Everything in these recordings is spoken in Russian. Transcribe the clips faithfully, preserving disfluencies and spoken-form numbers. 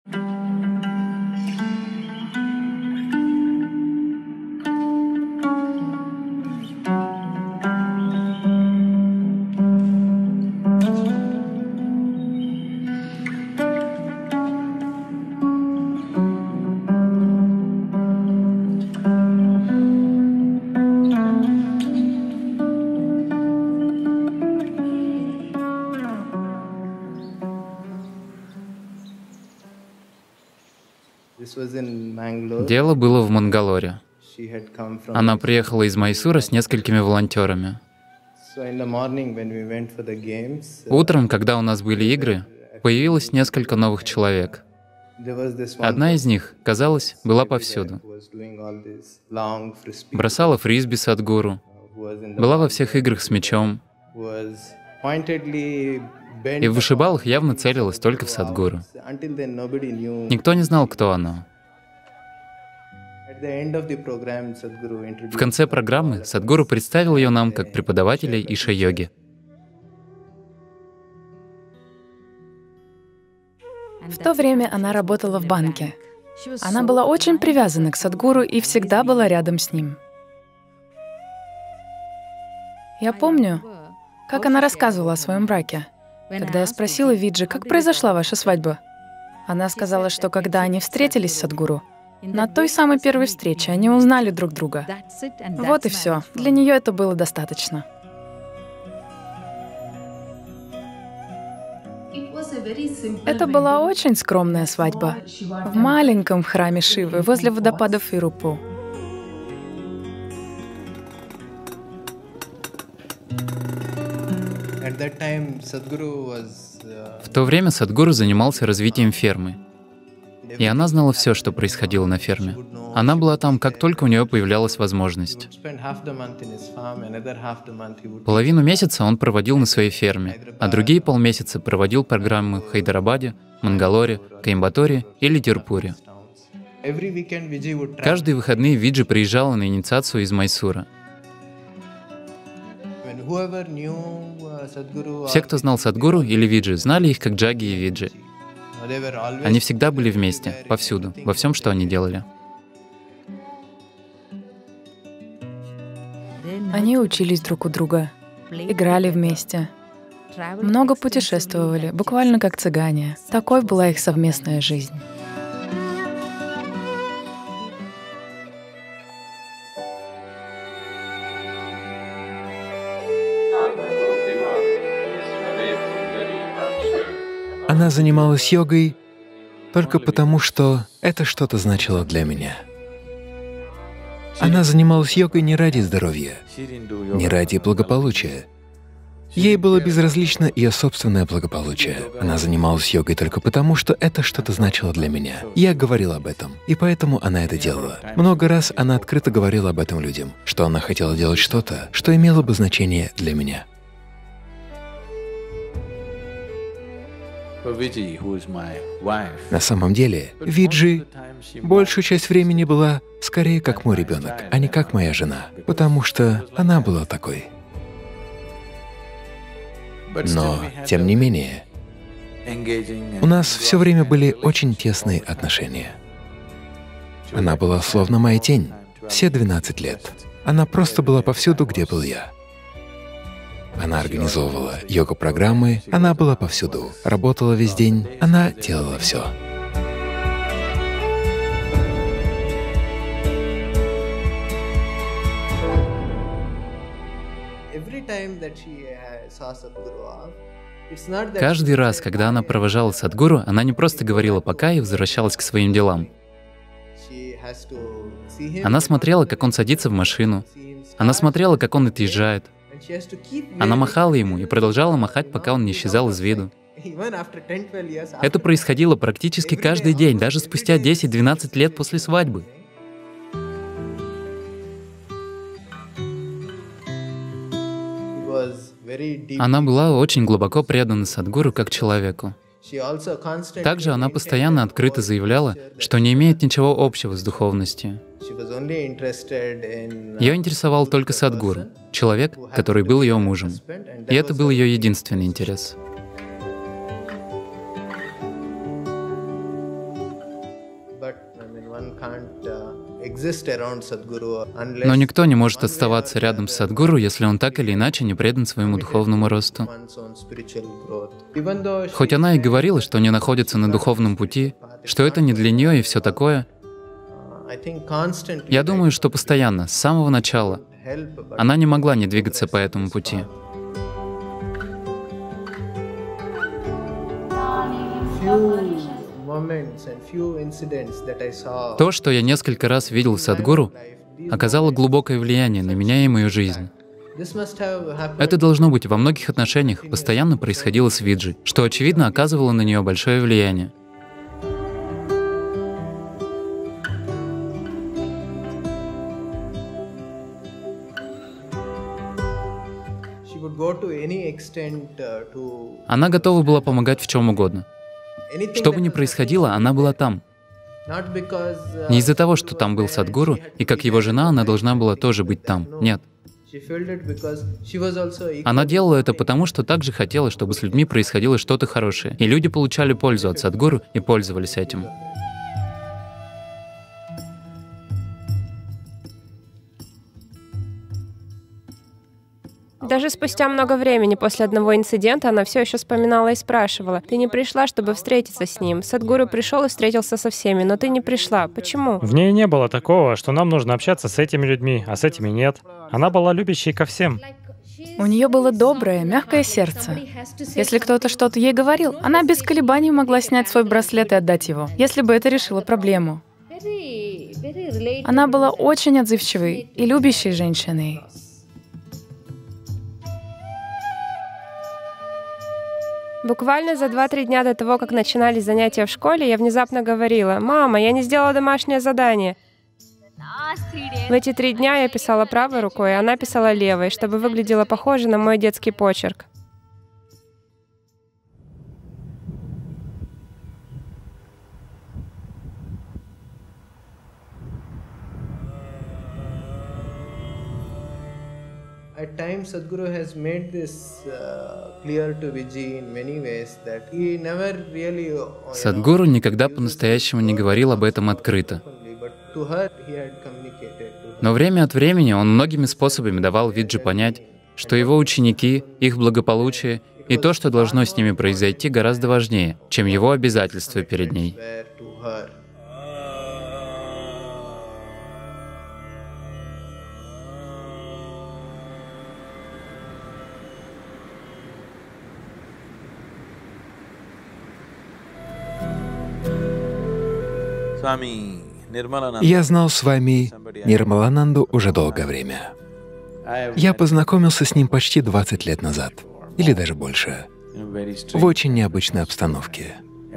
Дело было в Мангалоре. Она приехала из Майсура с несколькими волонтерами. Утром, когда у нас были игры, появилось несколько новых человек. Одна из них, казалось, была повсюду. Бросала фрисби Садхгуру, была во всех играх с мячом. И в вышибалах явно целилась только в Садхгуру. Никто не знал, кто она. В конце программы Садхгуру представил ее нам как преподавателя Иша-йоги. В то время она работала в банке. Она была очень привязана к Садхгуру и всегда была рядом с ним. Я помню, как она рассказывала о своем браке. Когда я спросила Виджи, как произошла ваша свадьба, она сказала, что когда они встретились с Садхгуру, на той самой первой встрече они узнали друг друга. Вот и все. Для нее это было достаточно. Это была очень скромная свадьба в маленьком храме Шивы возле водопадов Ирупу. В то время Садхгуру занимался развитием фермы. И она знала все, что происходило на ферме. Она была там, как только у нее появлялась возможность. Половину месяца он проводил на своей ферме, а другие полмесяца проводил программы в Хайдарабаде, Мангалоре, Коимбаторе или Тирупуре. Каждые выходные Виджи приезжала на инициацию из Майсура. Все, кто знал Садхгуру или Виджи, знали их как Джаги и Виджи. Они всегда были вместе, повсюду, во всем, что они делали. Они учились друг у друга, играли вместе, много путешествовали, буквально как цыгане. Такой была их совместная жизнь. Она занималась йогой только потому, что это что-то значило для меня. Она занималась йогой не ради здоровья, не ради благополучия. Ей было безразлично ее собственное благополучие. Она занималась йогой только потому, что это что-то значило для меня. Я говорил об этом, и поэтому она это делала. Много раз она открыто говорила об этом людям, что она хотела делать что-то, что имело бы значение для меня. На самом деле, Виджи большую часть времени была скорее как мой ребенок, а не как моя жена, потому что она была такой. Но, тем не менее, у нас все время были очень тесные отношения. Она была словно моя тень все двенадцать лет. Она просто была повсюду, где был я. Она организовывала йога-программы, она была повсюду, работала весь день, она делала все. Каждый раз, когда она провожала Садхгуру, она не просто говорила «пока» и возвращалась к своим делам. Она смотрела, как он садится в машину, она смотрела, как он отъезжает. Она махала ему и продолжала махать, пока он не исчезал из виду. Это происходило практически каждый день, даже спустя десять-двенадцать лет после свадьбы. Она была очень глубоко предана Садхгуру как человеку. Также она постоянно открыто заявляла, что не имеет ничего общего с духовностью. Ее интересовал только Садхгуру, человек, который был ее мужем. И это был ее единственный интерес. Но никто не может оставаться рядом с Садгуру, если он так или иначе не предан своему духовному росту. Хоть она и говорила, что не находится на духовном пути, что это не для нее и все такое, я думаю, что постоянно, с самого начала, она не могла не двигаться по этому пути. То, что я несколько раз видел в Садгуру, оказало глубокое влияние на меня и мою жизнь. Это должно быть во многих отношениях постоянно происходило с Виджи, что, очевидно, оказывало на нее большое влияние. Она готова была помогать в чем угодно. Что бы ни происходило, она была там. Не из-за того, что там был Садгуру, и как его жена она должна была тоже быть там. Нет. Она делала это потому, что также хотела, чтобы с людьми происходило что-то хорошее, и люди получали пользу от Садгуру и пользовались этим. Даже спустя много времени после одного инцидента она все еще вспоминала и спрашивала: «Ты не пришла, чтобы встретиться с ним? Садгуру пришел и встретился со всеми, но ты не пришла. Почему?» В ней не было такого, что нам нужно общаться с этими людьми, а с этими нет. Она была любящей ко всем. У нее было доброе, мягкое сердце. Если кто-то что-то ей говорил, она без колебаний могла снять свой браслет и отдать его, если бы это решило проблему. Она была очень отзывчивой и любящей женщиной. Буквально за два-три дня до того, как начинались занятия в школе, я внезапно говорила: «Мама, я не сделала домашнее задание». В эти три дня я писала правой рукой, а она писала левой, чтобы выглядело похоже на мой детский почерк. At times, Sadhguru has made this uh, clear to Vijay in many ways that he never really. Садгуру никогда по-настоящему не говорил об этом открыто. Но время от времени он многими способами давал Виджи понять, что его ученики, их благополучие и то, что должно с ними произойти, гораздо важнее, чем его обязательства перед ней. Я знал с вами Нирмалананду уже долгое время. Я познакомился с ним почти двадцать лет назад, или даже больше, в очень необычной обстановке.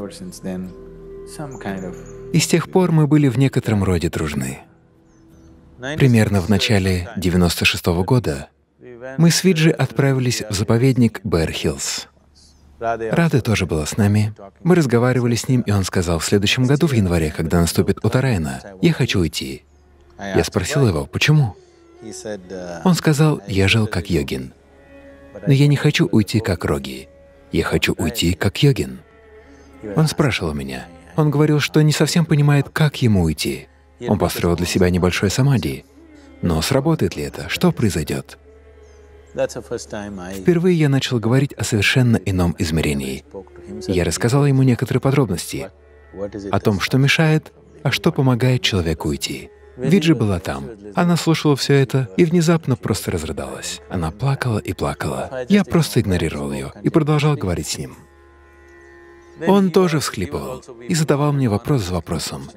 И с тех пор мы были в некотором роде дружны. Примерно в начале девяносто шестого года мы с Виджи отправились в заповедник Бэр-Хиллз. Рады тоже была с нами. Мы разговаривали с ним, и он сказал: в следующем году, в январе, когда наступит Уттараяна, я хочу уйти. Я спросил его, почему? Он сказал: я жил как йогин. Но я не хочу уйти как Роги. Я хочу уйти как йогин. Он спрашивал меня. Он говорил, что не совсем понимает, как ему уйти. Он построил для себя небольшой самадхи. Но сработает ли это? Что произойдет? Впервые я начал говорить о совершенно ином измерении. Я рассказал ему некоторые подробности о том, что мешает, а что помогает человеку уйти. Виджи была там. Она слушала все это и внезапно просто разрыдалась. Она плакала и плакала. Я просто игнорировал ее и продолжал говорить с ним. Он тоже всхлипывал и задавал мне вопрос за вопросом.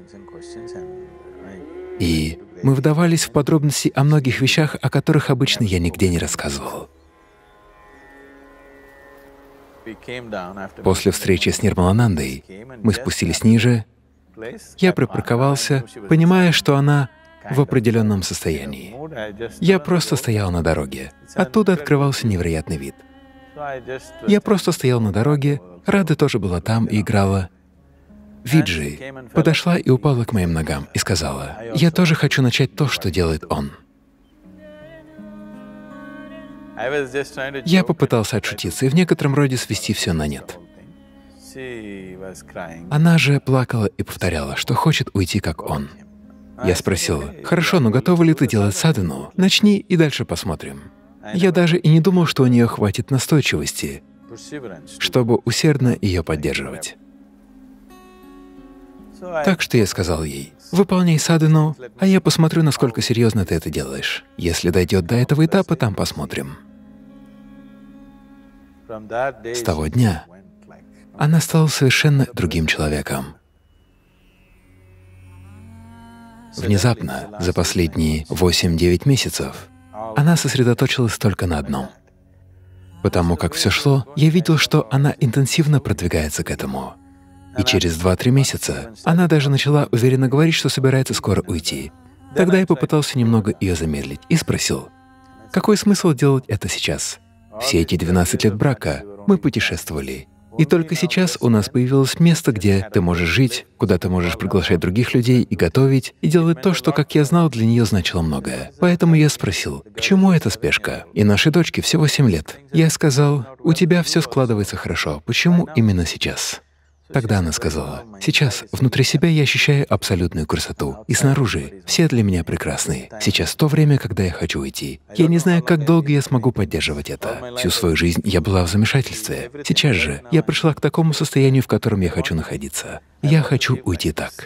И мы вдавались в подробности о многих вещах, о которых обычно я нигде не рассказывал. После встречи с Нирмаланандой мы спустились ниже. Я припарковался, понимая, что она в определенном состоянии. Я просто стоял на дороге. Оттуда открывался невероятный вид. Я просто стоял на дороге, Рада тоже была там и играла. Виджи подошла и упала к моим ногам и сказала: «Я тоже хочу начать то, что делает он». Я попытался отшутиться и в некотором роде свести все на нет. Она же плакала и повторяла, что хочет уйти, как он. Я спросил: «Хорошо, но готова ли ты делать садхану? Начни, и дальше посмотрим». Я даже и не думал, что у нее хватит настойчивости, чтобы усердно ее поддерживать. Так что я сказал ей: «Выполняй садхану, а я посмотрю, насколько серьезно ты это делаешь. Если дойдет до этого этапа, там посмотрим». С того дня она стала совершенно другим человеком. Внезапно, за последние восемь-девять месяцев, она сосредоточилась только на одном. Потому как все шло, я видел, что она интенсивно продвигается к этому. И через два-три месяца она даже начала уверенно говорить, что собирается скоро уйти. Тогда я попытался немного ее замедлить и спросил: «Какой смысл делать это сейчас? Все эти двенадцать лет брака мы путешествовали. И только сейчас у нас появилось место, где ты можешь жить, куда ты можешь приглашать других людей и готовить, и делать то, что, как я знал, для нее значило многое. Поэтому я спросил: к чему эта спешка? И нашей дочке всего семь лет. Я сказал: у тебя все складывается хорошо, почему именно сейчас? Тогда она сказала: сейчас внутри себя я ощущаю абсолютную красоту, и снаружи все для меня прекрасны. Сейчас то время, когда я хочу уйти. Я не знаю, как долго я смогу поддерживать это. Всю свою жизнь я была в замешательстве. Сейчас же я пришла к такому состоянию, в котором я хочу находиться. Я хочу уйти так».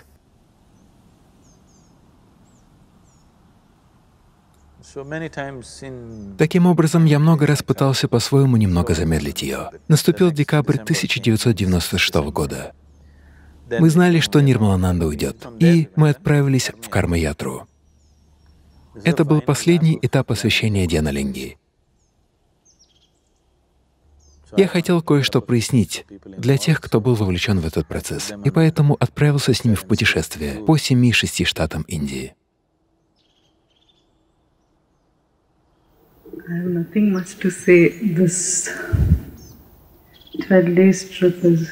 Таким образом, я много раз пытался по-своему немного замедлить ее. Наступил декабрь тысяча девятьсот девяносто шестого года. Мы знали, что Нирмалананда уйдет, и мы отправились в Карма-ятру. Это был последний этап освящения Дьяналинги. Я хотел кое-что прояснить для тех, кто был вовлечен в этот процесс, и поэтому отправился с ними в путешествие по семи-шести штатам Индии. I have nothing much to say. This twelve days trip is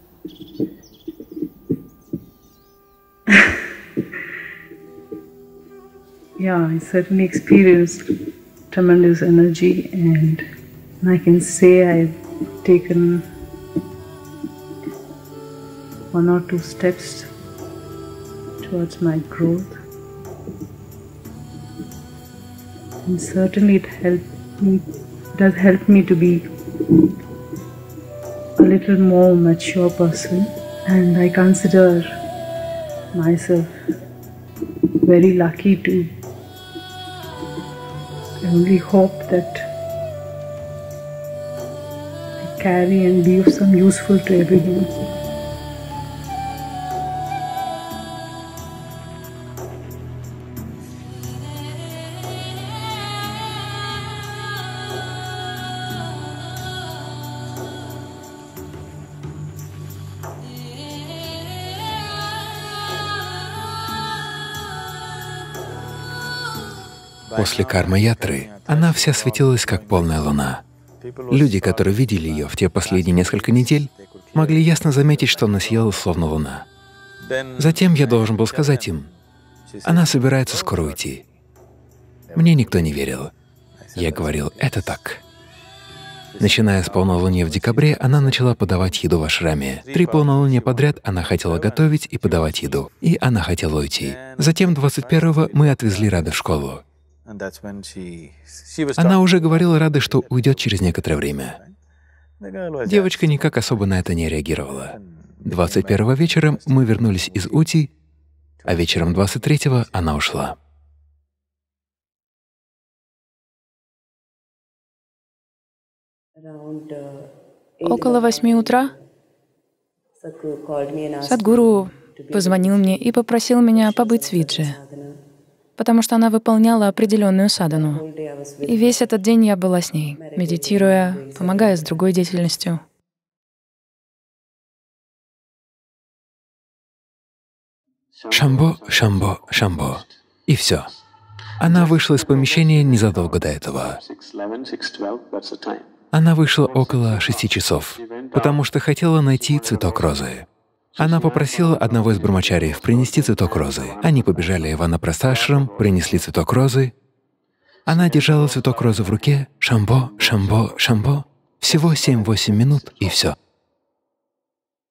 yeah, I certainly experienced tremendous energy, and I can say I've taken one or two steps towards my growth. And certainly it helped me, does help me to be a little more mature person, and I consider myself very lucky to I only hope that I carry and be of some useful to everyone. После карма-ятры она вся светилась, как полная луна. Люди, которые видели ее в те последние несколько недель, могли ясно заметить, что она сияла словно луна. Затем я должен был сказать им: она собирается скоро уйти. Мне никто не верил. Я говорил: это так. Начиная с полнолуния в декабре, она начала подавать еду в ашраме. Три полнолуния подряд она хотела готовить и подавать еду, и она хотела уйти. Затем двадцать первого мы отвезли Рады в школу. Она уже говорила Рады, что уйдет через некоторое время. Девочка никак особо на это не реагировала. двадцать первого вечером мы вернулись из Ути, а вечером двадцать третьего она ушла. Около восьми утра Садгуру позвонил мне и попросил меня побыть с Виджи, потому что она выполняла определенную садхану. И весь этот день я была с ней, медитируя, помогая с другой деятельностью. Шамбо, Шамбо, Шамбо. И все. Она вышла из помещения незадолго до этого. Она вышла около шести часов, потому что хотела найти цветок розы. Она попросила одного из брахмачариев принести цветок розы. Они побежали в Ванапрастхашрам, принесли цветок розы. Она держала цветок розы в руке, шамбо, шамбо, шамбо. Всего семь-восемь минут, и все.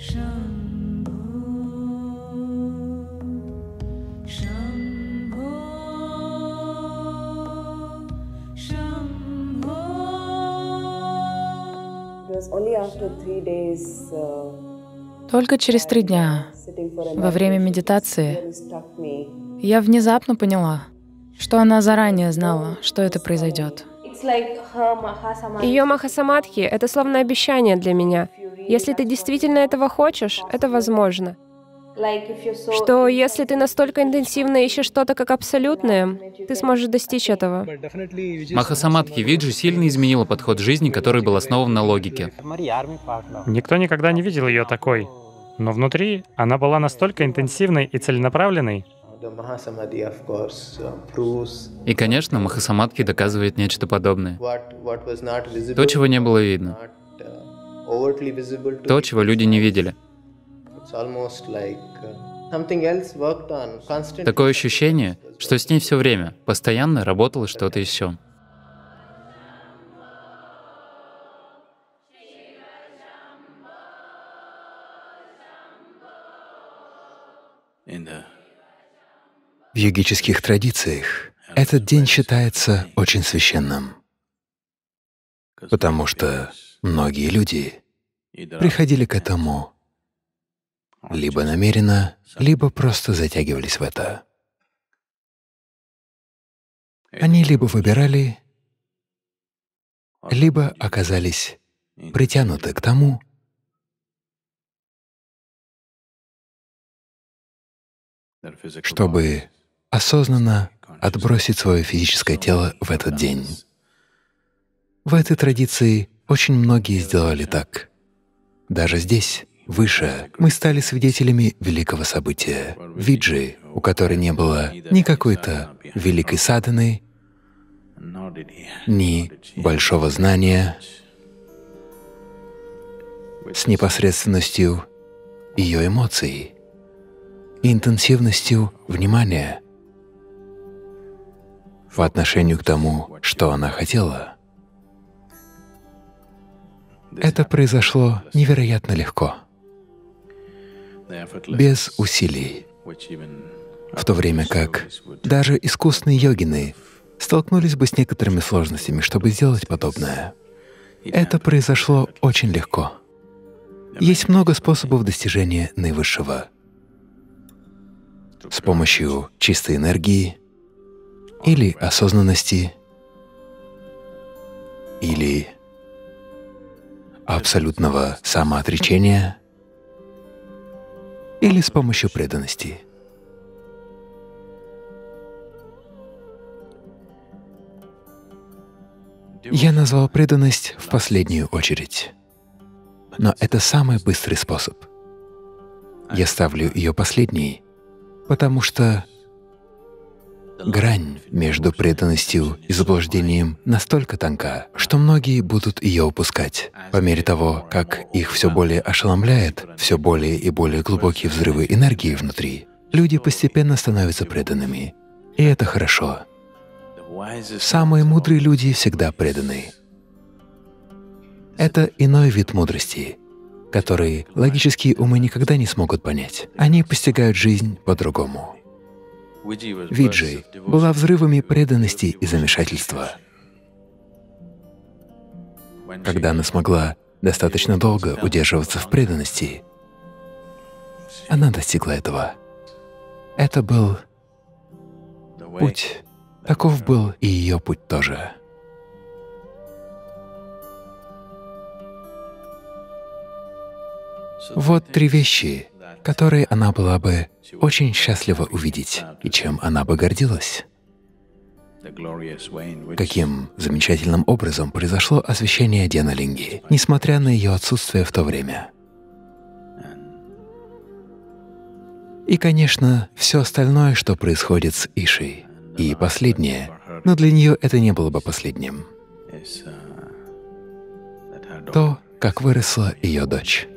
Только через три дня, во время медитации, я внезапно поняла, что она заранее знала, что это произойдет. Ее махасамадхи — это словно обещание для меня. Если ты действительно этого хочешь, это возможно. Что если ты настолько интенсивно ищешь что-то как абсолютное, ты сможешь достичь этого. Махасамадхи Виджи сильно изменила подход жизни, который был основан на логике. Никто никогда не видел ее такой. Но внутри она была настолько интенсивной и целенаправленной. И, конечно, Махасамадхи доказывает нечто подобное. То, чего не было видно. То, чего люди не видели. Такое ощущение, что с ней все время, постоянно работало что-то еще. В йогических традициях этот день считается очень священным, потому что многие люди приходили к этому либо намеренно, либо просто затягивались в это. Они либо выбирали, либо оказались притянуты к тому, чтобы осознанно отбросить свое физическое тело в этот день. В этой традиции очень многие сделали так. Даже здесь, выше, мы стали свидетелями великого события — Виджи, у которой не было ни какой-то великой садханы, ни большого знания, с непосредственностью ее эмоций, интенсивностью внимания по отношению к тому, что она хотела. Это произошло невероятно легко, без усилий, в то время как даже искусные йогины столкнулись бы с некоторыми сложностями, чтобы сделать подобное. Это произошло очень легко. Есть много способов достижения наивысшего. С помощью чистой энергии или осознанности, или абсолютного самоотречения, или с помощью преданности. Я назвал преданность в последнюю очередь, но это самый быстрый способ. Я ставлю ее последней, потому что грань между преданностью и заблуждением настолько тонка, что многие будут ее упускать. По мере того, как их все более ошеломляет, все более и более глубокие взрывы энергии внутри, люди постепенно становятся преданными. И это хорошо. Самые мудрые люди всегда преданы. Это иной вид мудрости, который логические умы никогда не смогут понять. Они постигают жизнь по-другому. Виджи была взрывами преданности и замешательства. Когда она смогла достаточно долго удерживаться в преданности, она достигла этого. Это был путь. Таков был и ее путь тоже. Вот три вещи, которые она была бы очень счастлива увидеть, и чем она бы гордилась. Каким замечательным образом произошло освящение Дьяналинги, несмотря на ее отсутствие в то время. И, конечно, все остальное, что происходит с Ишей. И последнее, но для нее это не было бы последним. То, как выросла ее дочь.